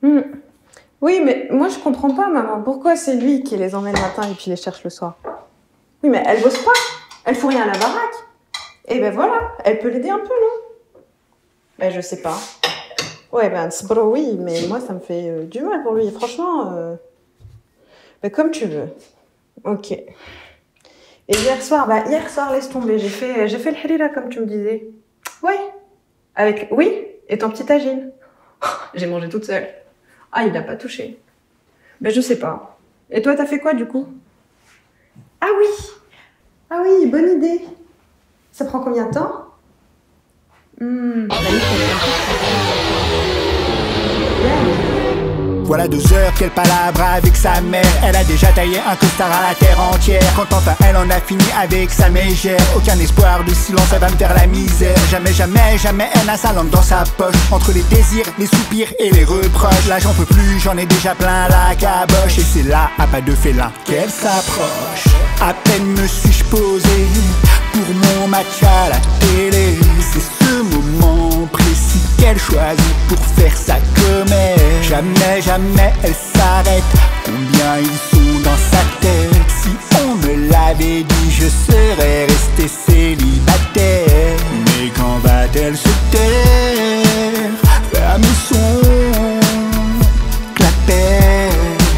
Hmm. Oui, mais moi je comprends pas, maman. Pourquoi c'est lui qui les emmène le matin et puis les cherche le soir? Oui, mais elle bosse pas. Elle fout rien à la baraque. Et ben voilà, elle peut l'aider un peu, non? Ben je sais pas. Ouais, ben Sbro, oui, mais moi ça me fait du mal pour lui. Franchement, ben, comme tu veux. Ok. Et hier soir, laisse tomber. J'ai fait le harira comme tu me disais. Ouais. Oui, et ton petit tagine. J'ai mangé toute seule. Ah, il n'a pas touché. Ben, je sais pas. Et toi, t'as fait quoi, du coup? Ah oui! Ah oui, bonne idée. Ça prend combien de temps? Voilà 2 heures qu'elle palabre avec sa mère. Elle a déjà taillé un costard à la terre entière. Quand enfin elle en a fini avec sa mégère, aucun espoir de silence, elle va me faire la misère. Jamais, jamais, jamais elle n'a sa langue dans sa poche. Entre les désirs, les soupirs et les reproches, là j'en peux plus, j'en ai déjà plein la caboche. Et c'est là, à pas de félin, qu'elle s'approche. À peine me suis-je posé pour mon match à la télé. C'est ce moment précis qu'elle choisit pour faire sa comédie. Jamais, jamais elle s'arrête. Combien ils sont dans sa tête. Si on me l'avait dit, je serais resté célibataire. Mais quand va-t-elle se taire? Ferme son clapet.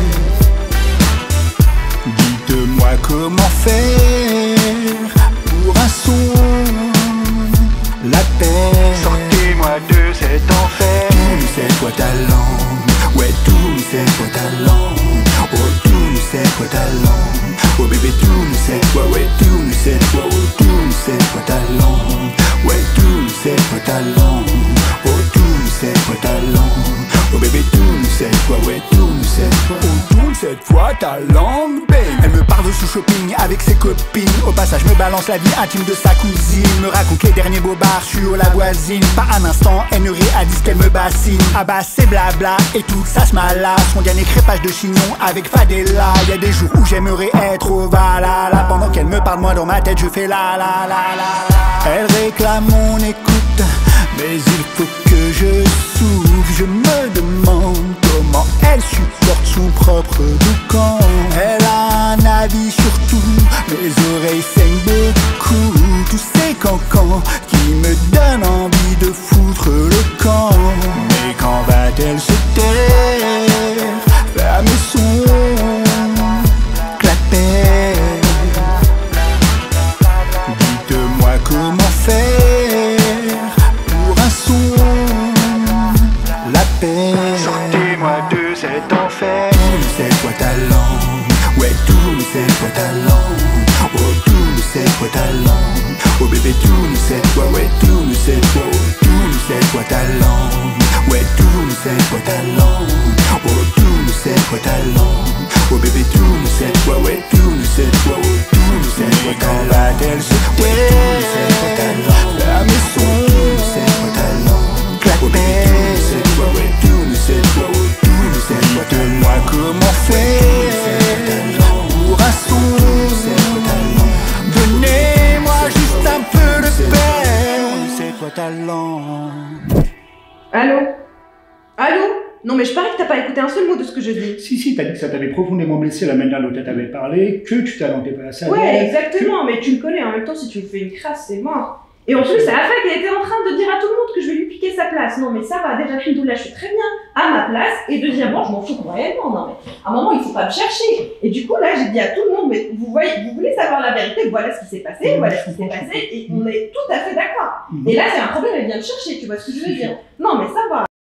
Dites-moi comment faire pour un son, la paix. Sortez-moi de cet enfer. Tout c'est quoi ta langue? Ouais, tout c'est quoi ta langue? Oh, tout c'est quoi ta langue? Oh bébé, tout c'est quoi? Ouais, tout c'est quoi? Oh, tout c'est quoi ta langue? Ouais, tout c'est quoi ta langue? Oh, tout c'est quoi ta langue? Oh bébé, tout c'est quoi? Ouais, tout c'est quoi? Oh, tout cette fois ta langue, babe. Elle me parle de son shopping avec ses copines. Au passage me balance la vie intime de sa cousine. Me raconte les derniers bobards sur la voisine. Pas un instant, elle ne réalise qu'elle me bassine. Ah bah c'est blabla et tout ça se malasse. Son dernier crépage de chignon avec Fadela. Y'a des jours où j'aimerais être au Valhalla. Pendant qu'elle me parle, moi dans ma tête je fais la la la la. Elle réclame mon écoute, mais il faut que je souffle. Je me demande comment elle supporte son propre boucan. Elle a un avis sur tout, mes oreilles saignent beaucoup. Tous ces cancans qui me donnent envie de foutre le camp. Mais quand va-t-elle se taire? Ferme son clapet. Dites-moi comment faire pour un son, la paix. Sortez-moi de cet enfer. Tout c'est quoi ta langue? Ouais, tout c'est quoi ta langue? Oh, tout c'est quoi ta langue? Oh bébé, tout c'est quoi? Ouais, tout c'est quoi? Oh, tout c'est quoi ta langue? Ouais, tout c'est quoi ta langue? Oh, tout c'est quoi ta langue? Oh bébé, tout c'est quoi? Ouais, tout c'est quoi? Oh, tout c'est quoi ta langue? Quand va-t-elle se taire? Tout c'est quoi ta langue? La maison, tout c'est quoi ta langue? Clapet, tout c'est quoi? Ouais, tout c'est quoi? Oh, tout c'est quoi ta langue? Dites-moi comment faire pour un son. Donnez-moi juste un peu de paix. C'est quoi ta langue? Allô? Allô? Non, mais je parie que t'as pas écouté un seul mot de ce que je dis. Si, t'as dit que ça t'avait profondément blessé la manière dont elle t'avait parlé, que tu t'attendais pas à ça. Ouais, exactement, mais tu me connais, en même temps, si tu me fais une crasse, c'est mort. Et en plus, à la fin, qu'elle était en train de dire à tout le monde que je vais lui piquer sa place. Non, mais ça va, déjà, là, je suis très bien à ma place. Et deuxièmement, je m'en fous réellement. Non, mais à un moment, il faut pas me chercher. Et du coup, là, j'ai dit à tout le monde, mais vous voulez savoir la vérité, voilà ce qui s'est passé, voilà ce qui s'est passé, et on est tout à fait d'accord. Et là, c'est un problème, elle vient me chercher, tu vois ce que je veux dire? Non, mais ça va.